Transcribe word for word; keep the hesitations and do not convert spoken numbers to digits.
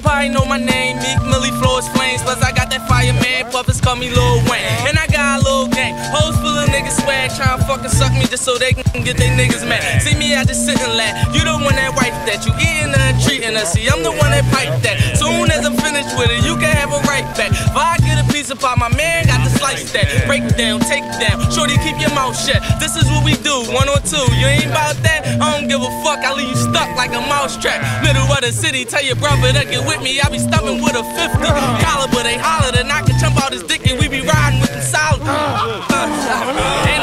probably know my name, Meek Millie, Floors Flames. Plus I got that fireman, puffers call me Lil Wayne. And I got a little gang, hoes full of niggas swag, tryna fucking suck me just so they can get they niggas mad. See me, I just sit and laugh. You the one that wife that, you eating her and treating her. See, I'm the one that pipe that. Soon as I'm finished with it, you can have a right back. If I get a piece of pie, my man got to slice that. Break it down, take it down, shorty keep your mouth shut. This is what we do, one or two. You ain't about that, I don't give a fuck. I leave you stuck like a mousetrap. Middle of the city, tell your brother to get with me. I be stumping with a fifty caliber. They holler, then I can jump out his dick and we be riding with them solid. Uh, uh,